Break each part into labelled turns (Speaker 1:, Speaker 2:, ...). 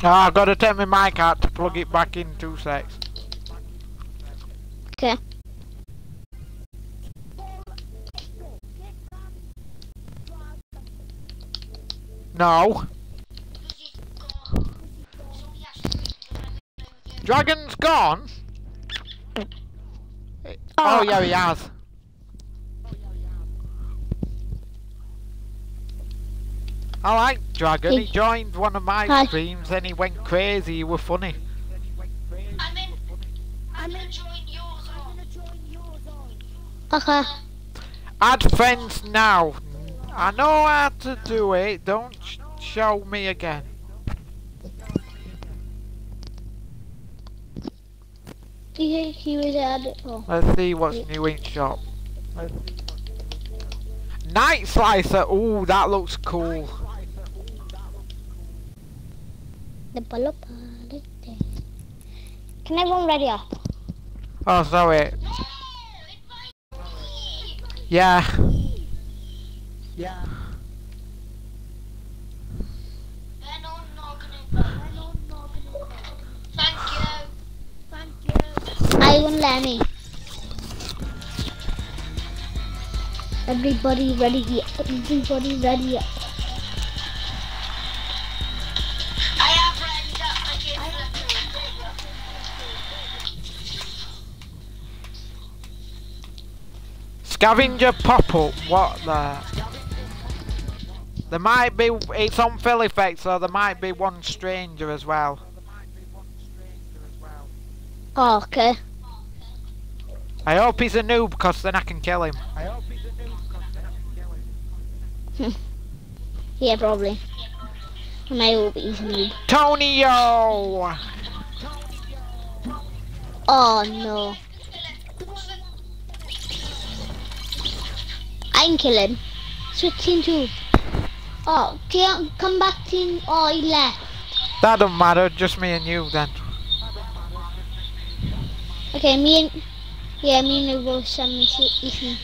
Speaker 1: Oh, I've got to take my mic out to plug it back in 2 secs.
Speaker 2: Okay.
Speaker 1: No. Dragon's gone? Oh yeah, he has. I like Dragon, he joined one of my streams and he went crazy, he was funny.
Speaker 3: I'm gonna join yours on.
Speaker 2: Okay.
Speaker 1: Add friends now. I know how to do it, don't show me again.
Speaker 2: He was added. Oh.
Speaker 1: Let's see what's new in shop. Night Slicer, ooh, that looks cool.
Speaker 2: Can everyone ready up?
Speaker 1: Oh, sorry. Yeah. Yeah.
Speaker 2: I won't let me. Everybody ready? Everybody ready?
Speaker 3: I have read up again.
Speaker 1: Scavenger pop-up, what the? There might be, it's on fill effect, so there might be one stranger as well.
Speaker 2: Oh, okay.
Speaker 1: I hope he's a noob, because then I can kill him.
Speaker 2: Yeah, probably. And I will be easy.
Speaker 1: Tonyo!
Speaker 2: Oh no. I'm killing. Switching to. Oh, come back to. Oh, he left.
Speaker 1: That don't matter, just me and you then.
Speaker 2: Okay, me and I will send me Ethan.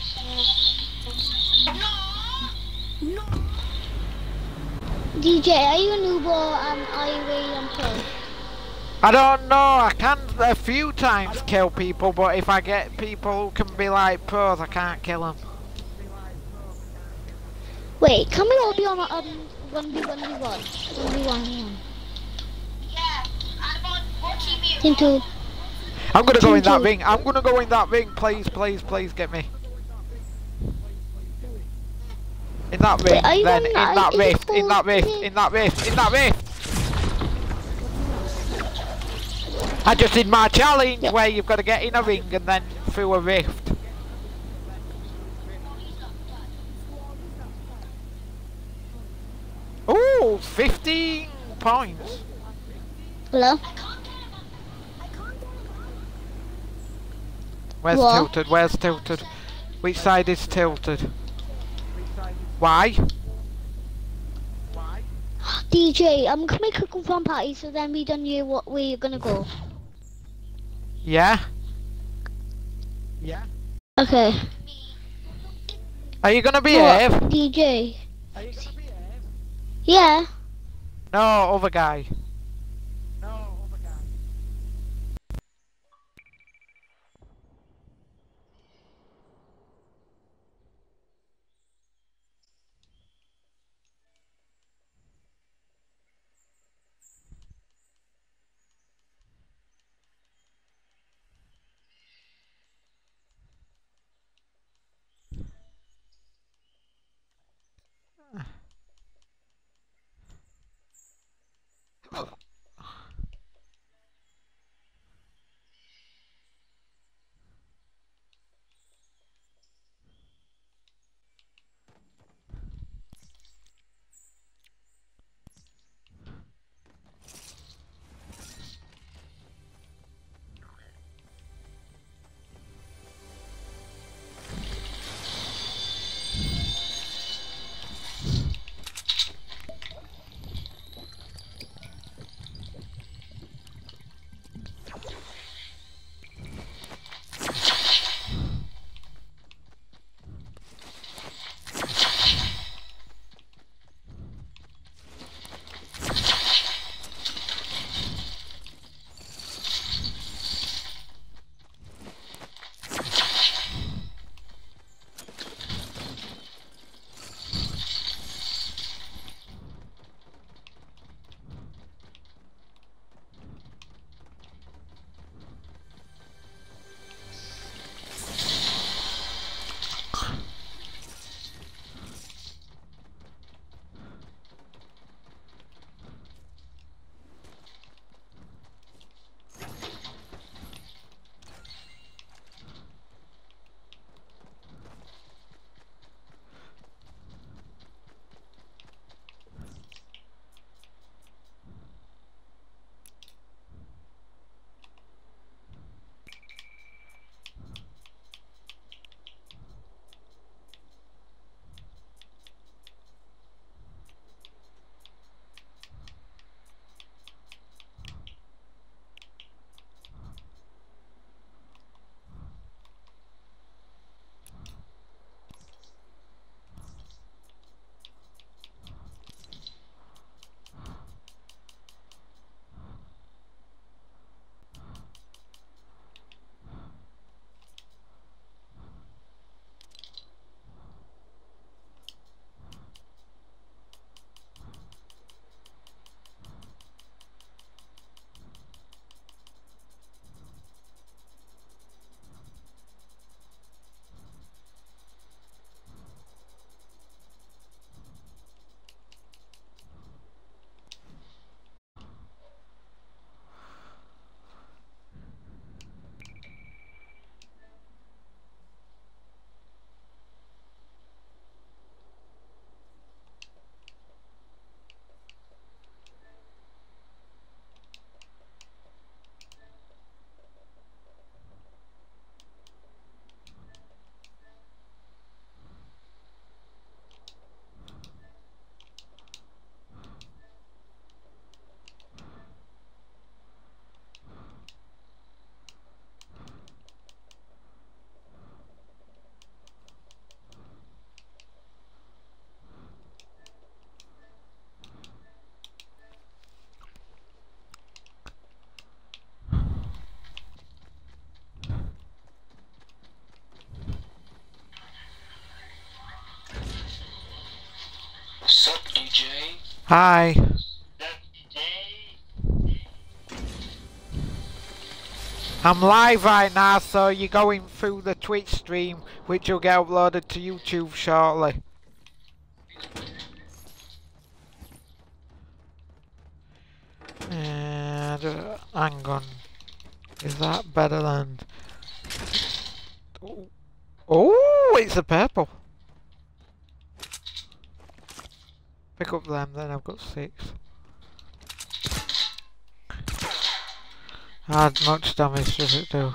Speaker 2: DJ, are you a noob or are you really on pro?
Speaker 1: I don't know, I can a few times kill people, but if I get people who can be like pros, I can't kill them.
Speaker 2: Wait, can we all be on 1v1v1? 1v1v1.
Speaker 3: Yeah, I'm on what team you?
Speaker 2: Team 2.
Speaker 1: I'm gonna go in that
Speaker 2: two.
Speaker 1: ring, I'm gonna go in that ring, please, please, please, get me. In that ring,
Speaker 2: Wait,
Speaker 1: then, in that rift, in that rift, in that rift, in that rift! I just did my challenge where you've got to get in a ring and then through a rift. Ooh, 15 points.
Speaker 2: Hello?
Speaker 1: Where's
Speaker 2: What?
Speaker 1: tilted? Where's tilted? Which side is tilted? Why?
Speaker 2: DJ, I'm gonna make a confirm party so then we don't know what way you're gonna go.
Speaker 1: Yeah? Yeah?
Speaker 2: Okay.
Speaker 1: Are you gonna behave?
Speaker 2: What? DJ.
Speaker 1: Are you gonna behave?
Speaker 2: Yeah.
Speaker 1: No, other guy. No, other guy.
Speaker 4: up, DJ?
Speaker 1: Hi. I'm live right now, so you're going through the Twitch stream, which will get uploaded to YouTube shortly. And hang on, is that better than? Oh, it's a purple. Pick up them, then I've got 6. How much damage does it do?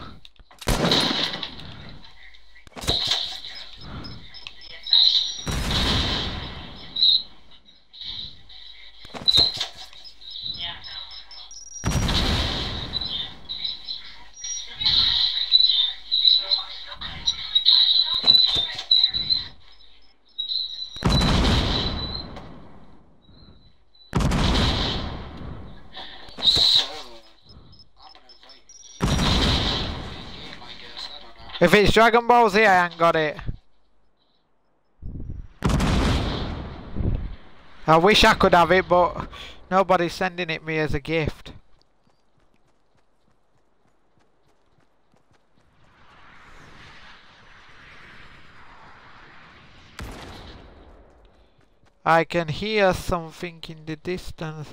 Speaker 1: If it's Dragon Ball Z, I ain't got it. I wish I could have it, but nobody's sending it me as a gift. I can hear something in the distance.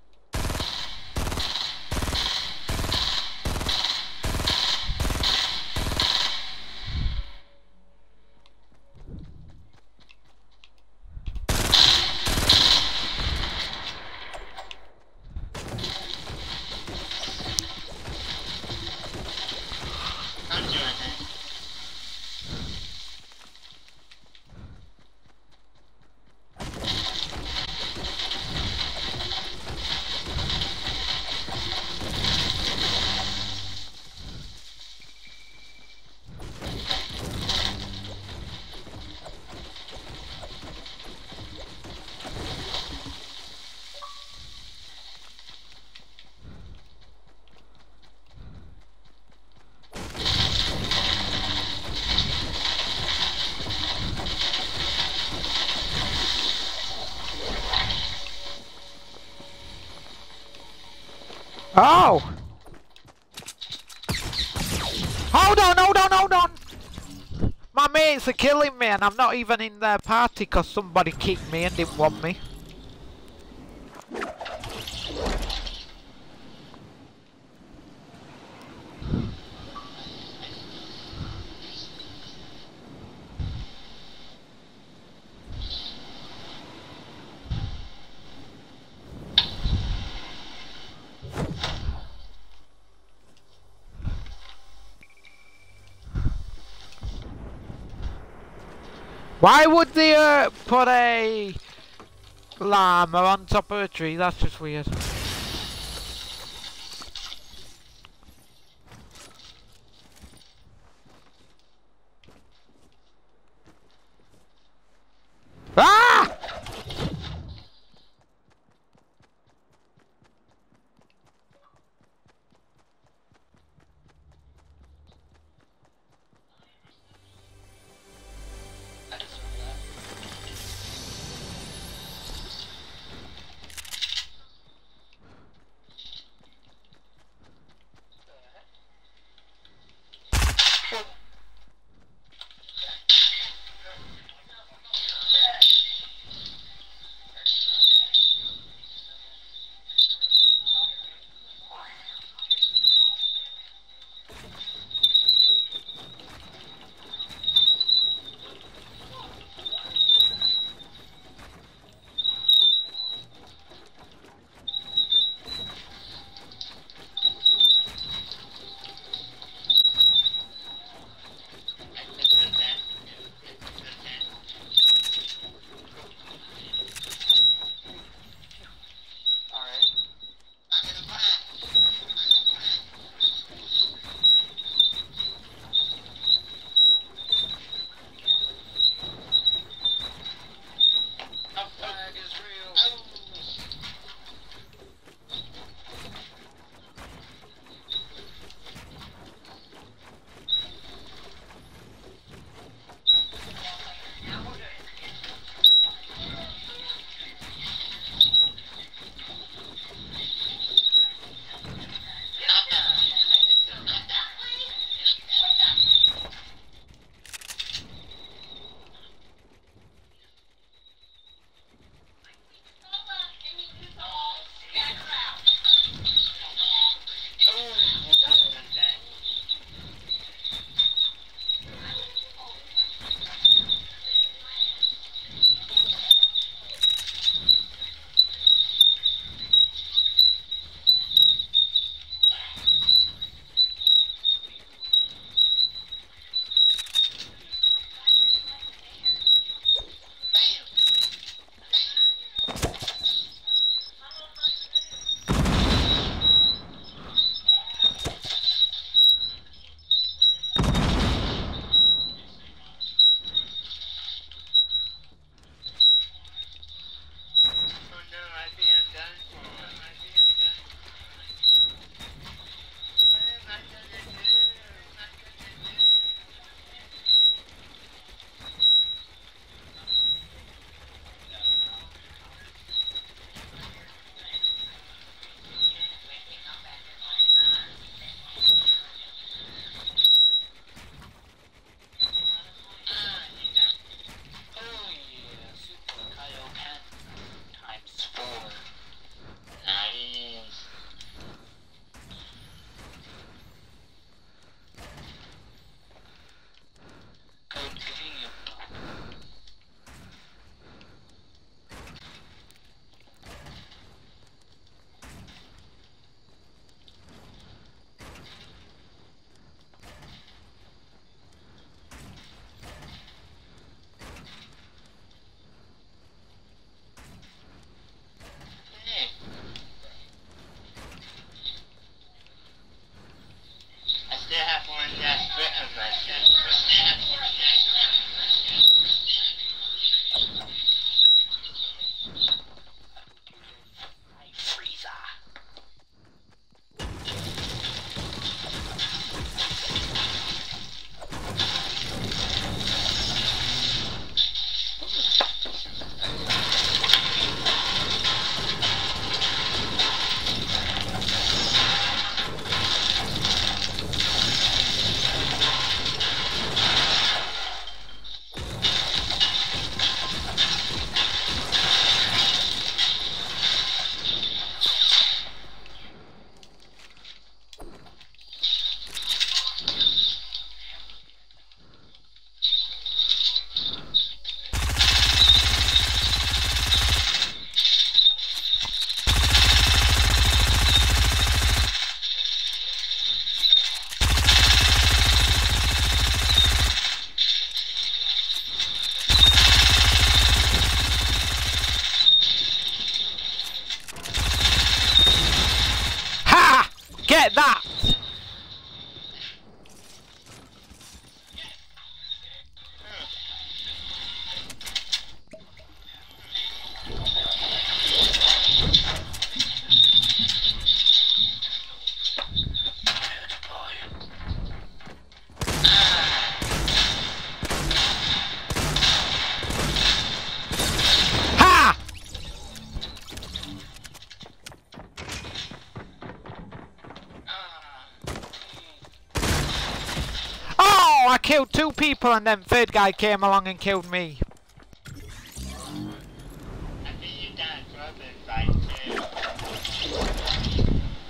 Speaker 1: Oh! Hold on, hold on, hold on! My mates are killing me and I'm not even in their party because somebody kicked me and didn't want me. Why would they put a llama on top of a tree? That's just weird. Ah! Get that! Ha! Oh, I killed 2 people and then third guy came along and killed me.
Speaker 4: I think you died further by 2.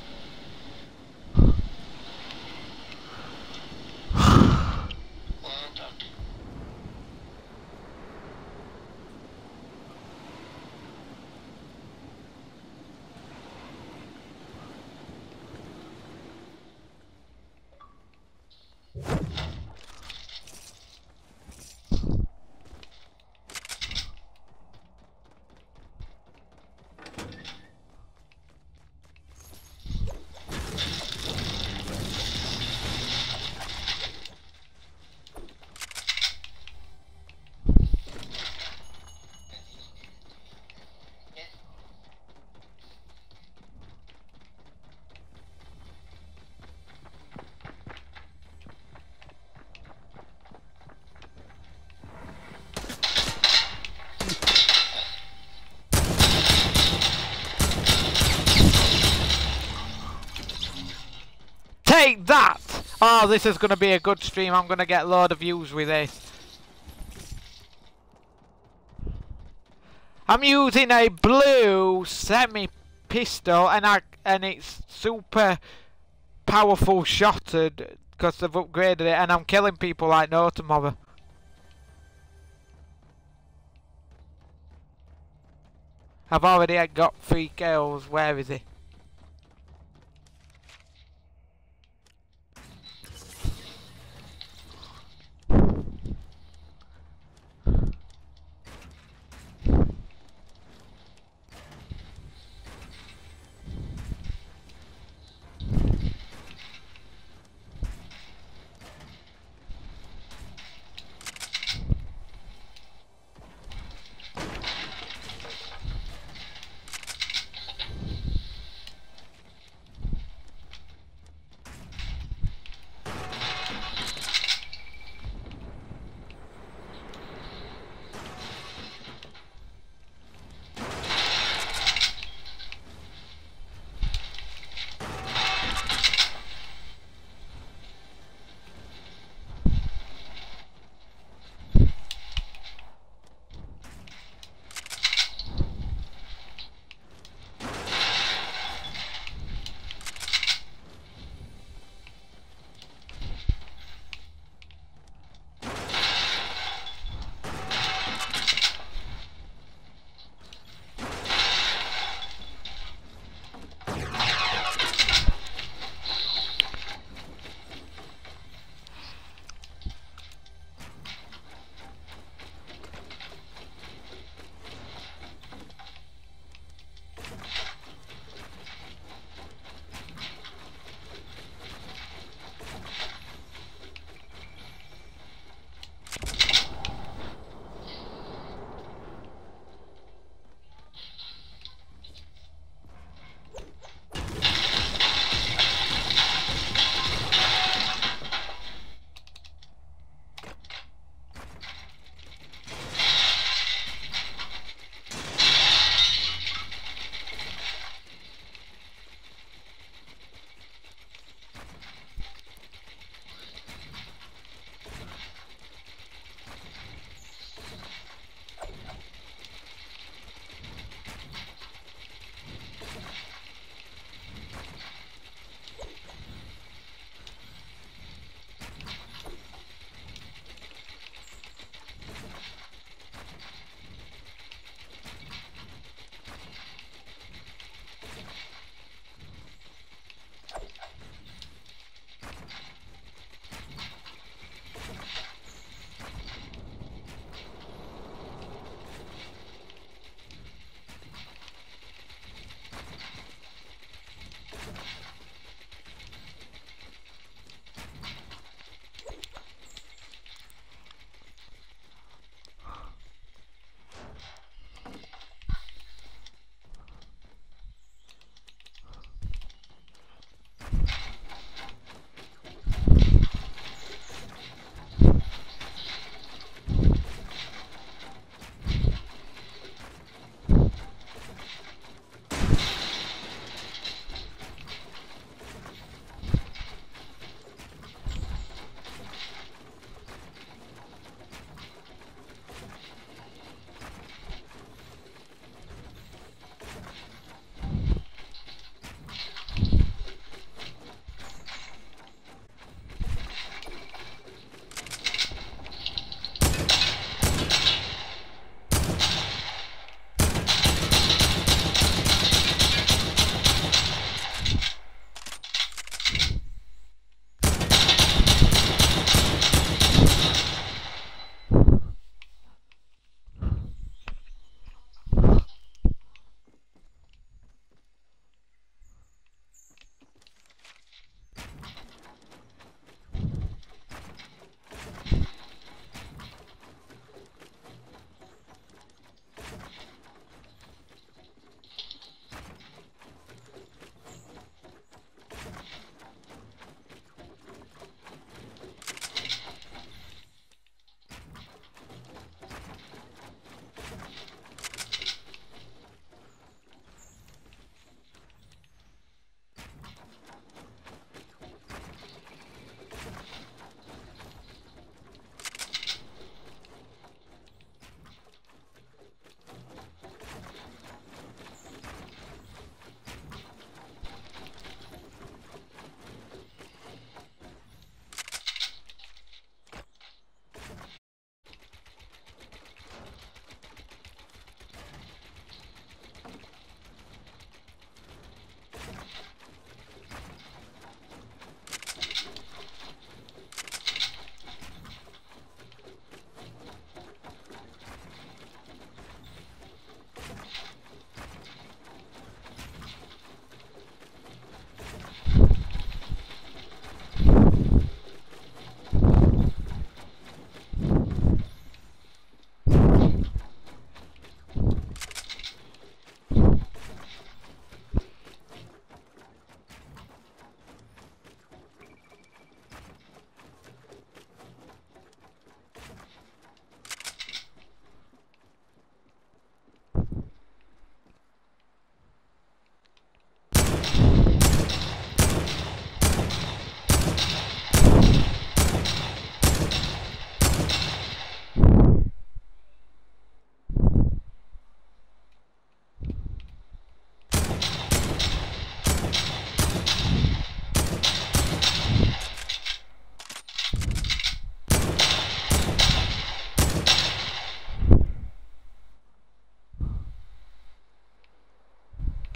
Speaker 1: Take that! Oh, this is going to be a good stream. I'm going to get a load of views with this. I'm using a blue semi-pistol and it's super powerful shotted because they've upgraded it, and I'm killing people like no tomorrow. I've already got 3 kills. Where is he?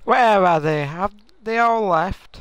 Speaker 1: Where are they? Have they all left?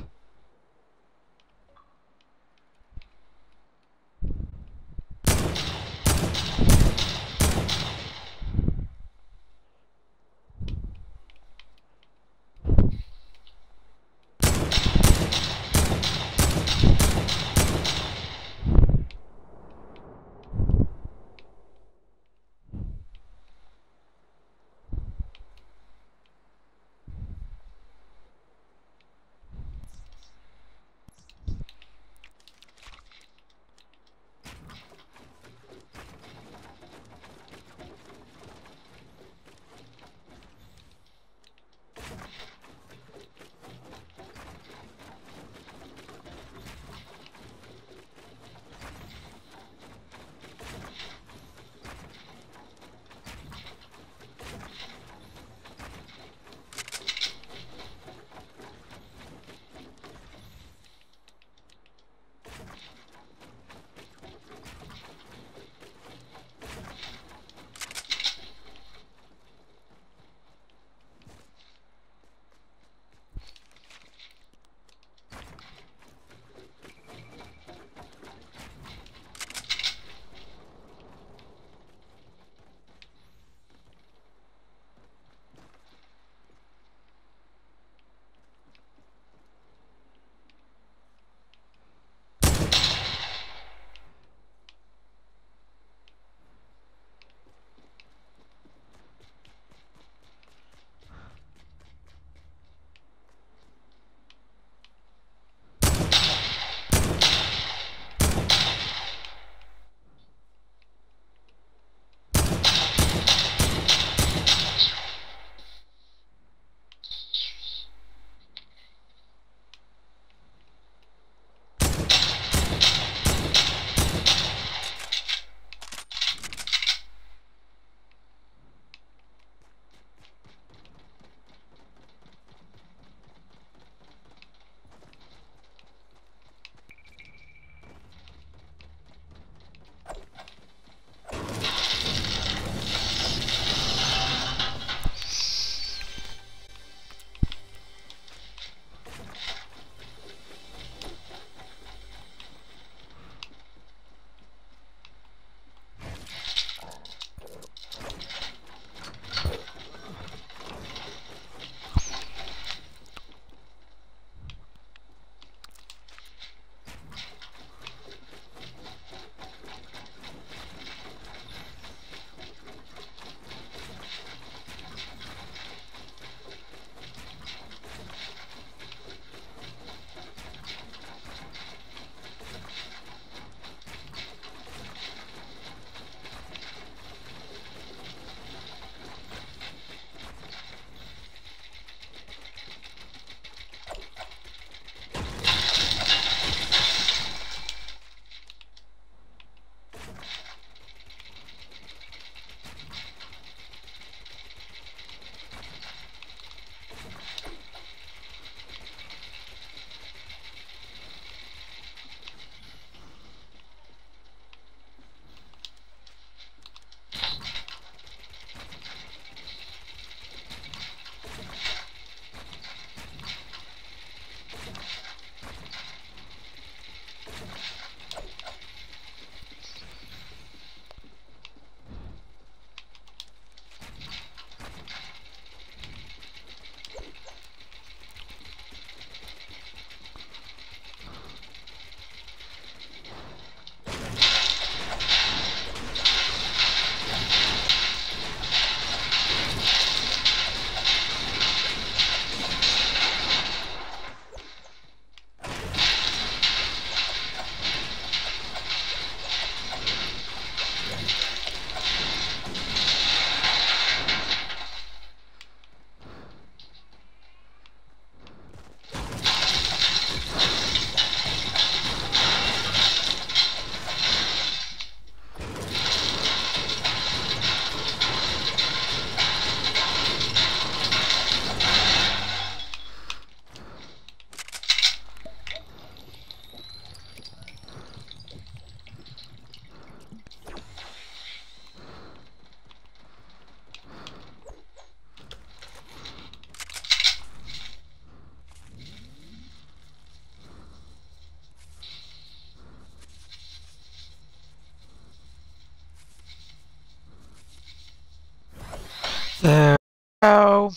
Speaker 1: So, oh,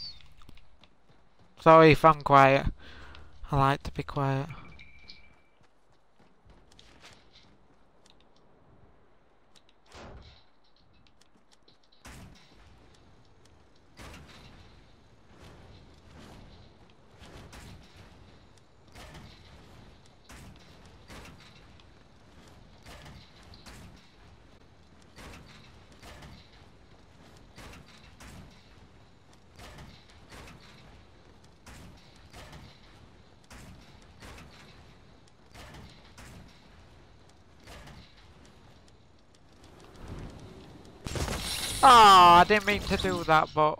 Speaker 1: sorry if I'm quiet. I like to be quiet. Oh, I didn't mean to do that, but...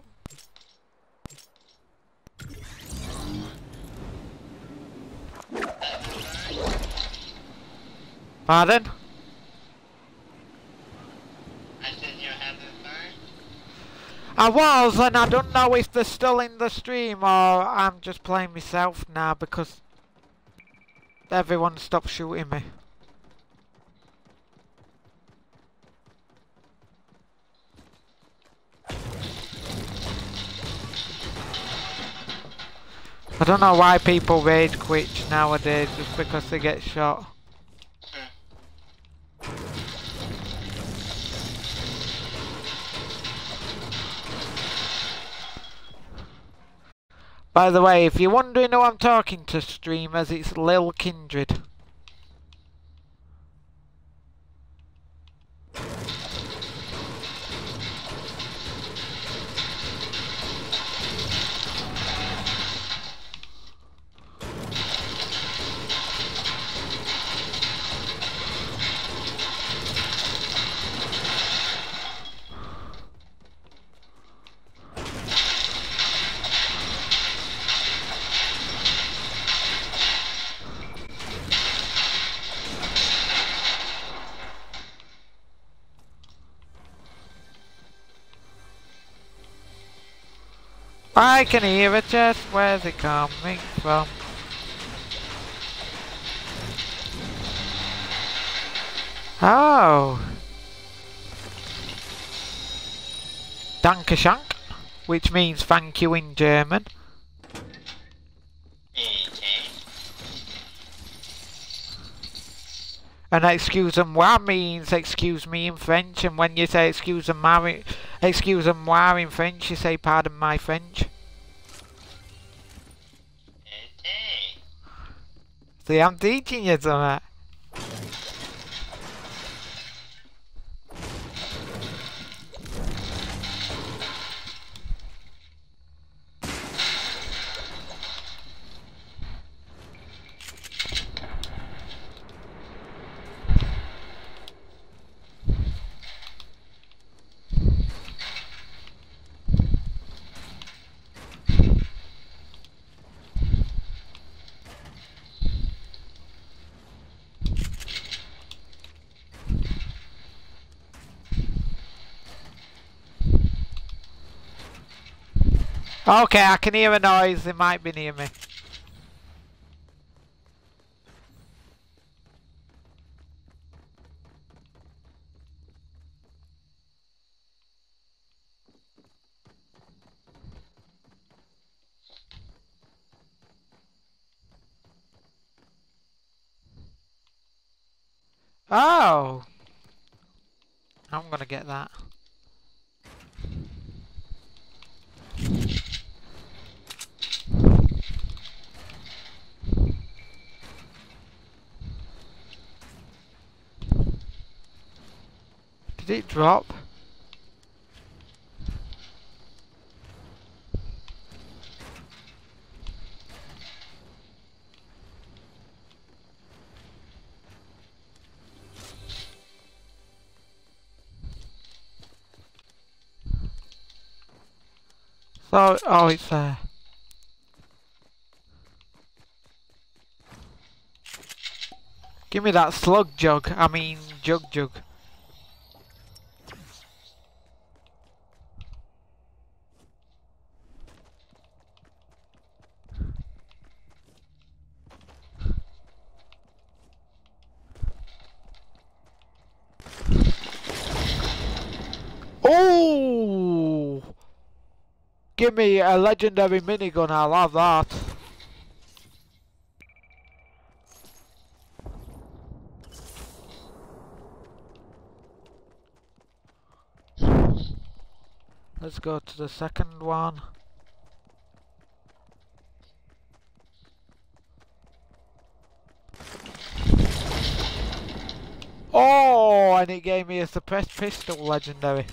Speaker 1: Pardon?
Speaker 4: I said you're having fun?
Speaker 1: I was, and I don't know if they're still in the stream or I'm just playing myself now because everyone stopped shooting me. I don't know why people rage quit nowadays just because they get shot. By the way, if you're wondering who I'm talking to, streamers, it's Lil Kindred. I can hear it, just where's it coming from? Oh. Dankeschön, which means thank you in German.
Speaker 4: Okay.
Speaker 1: And excuse-moi means excuse me in French, and when you say excuse-moi in French, you say pardon my French.
Speaker 4: Okay.
Speaker 1: See, I'm teaching you something. Okay, I can hear a noise, it might be near me. Oh! I'm gonna get that. Did it drop? So, oh, it's there. Give me that slug jug, I mean jug. Oh! Give me a legendary minigun, I'll have that. Let's go to the second one. Oh, and it gave me a suppressed pistol legendary.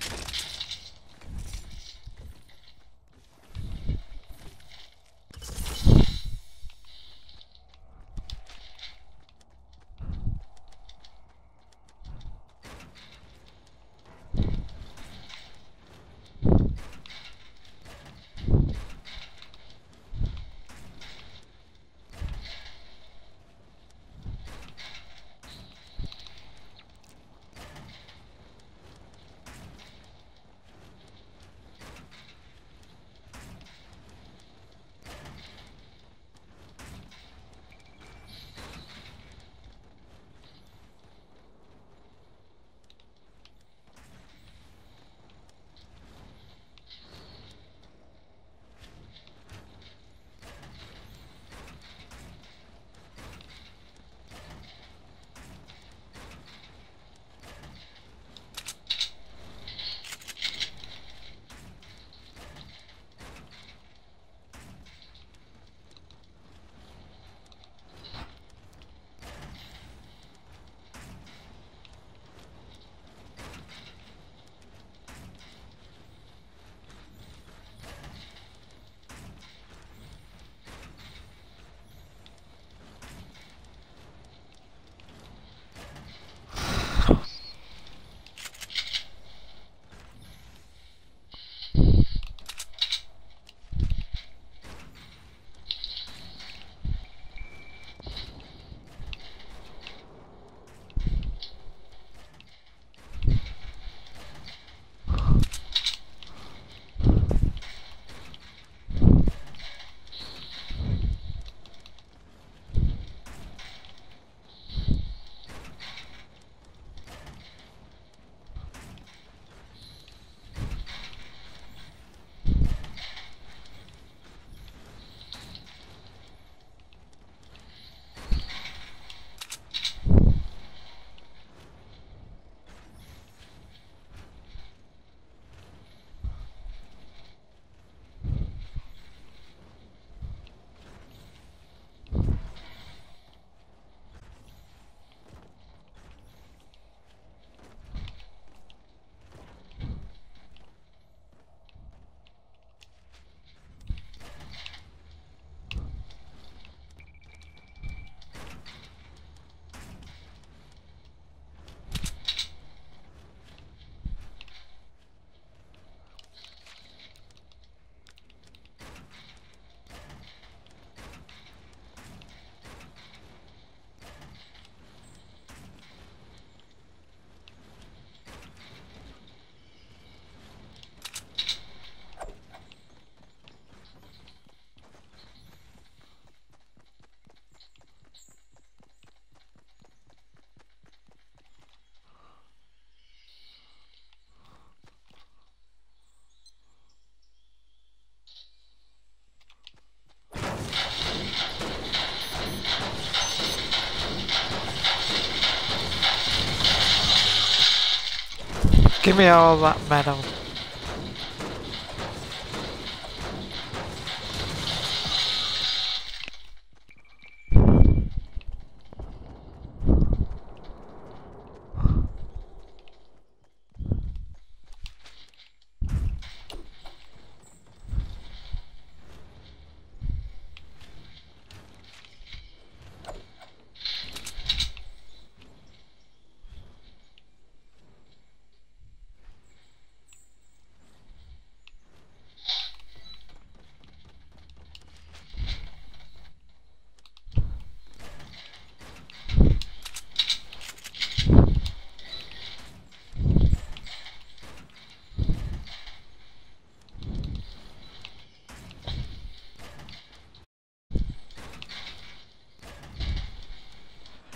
Speaker 1: Give me all that metal.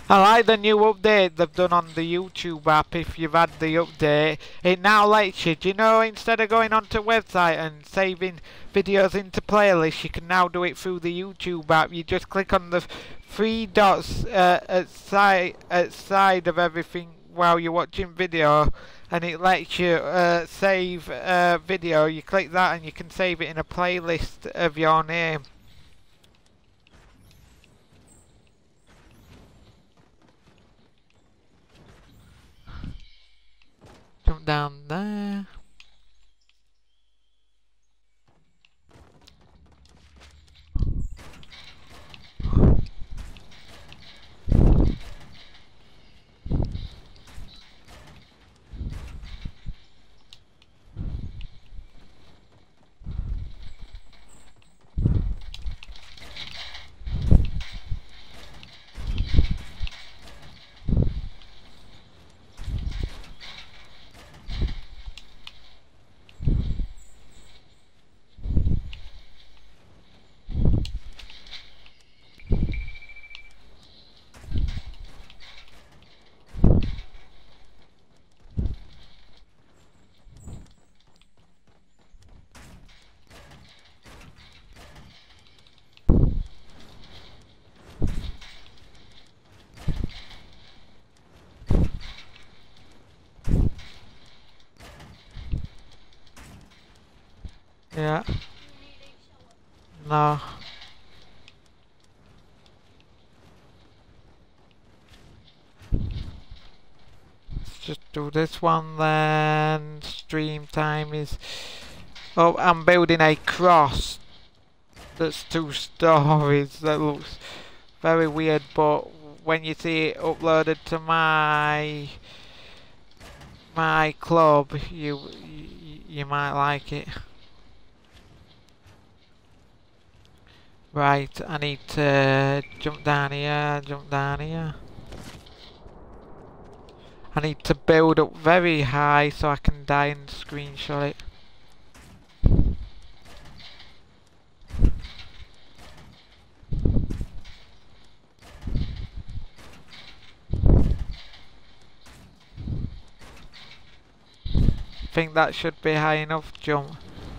Speaker 1: I like the new update they've done on the YouTube app. If you've had the update, it now lets you, do you know, instead of going onto website and saving videos into playlists, you can now do it through the YouTube app. You just click on the three dots at side of everything while you're watching video, and it lets you save video. You click that and you can save it in a playlist of your name. Jump down there. Yeah. No. Let's just do this one then. Stream time is... Oh, I'm building a cross that's 2 stories. That looks very weird, but when you see it uploaded to my club, you might like it. Right, I need to jump down here, jump down here. I need to build up very high so I can die and screenshot it. I think that should be high enough jump.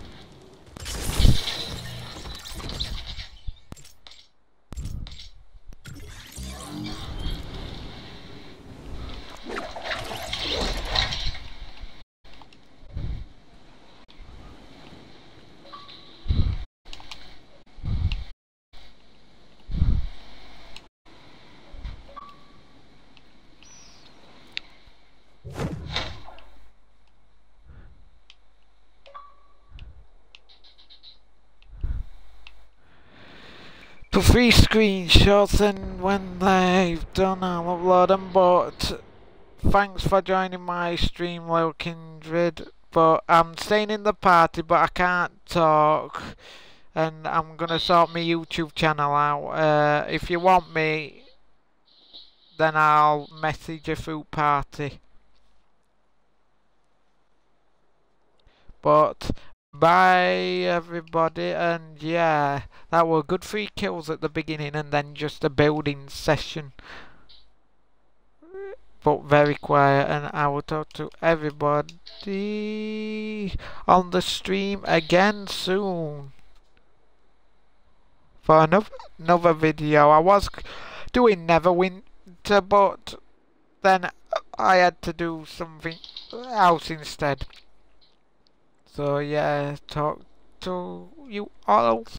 Speaker 1: To 3 screenshots, and when they've done I'll upload them. But thanks for joining my stream, Lil Kindred. But I'm staying in the party, but I can't talk, and I'm gonna sort my YouTube channel out. If you want me, then I'll message you through party. But bye everybody, and yeah, that were good 3 kills at the beginning and then just a building session, but very quiet, and I will talk to everybody on the stream again soon for another video. I was doing Neverwinter, but then I had to do something else instead. So yeah, talk to you all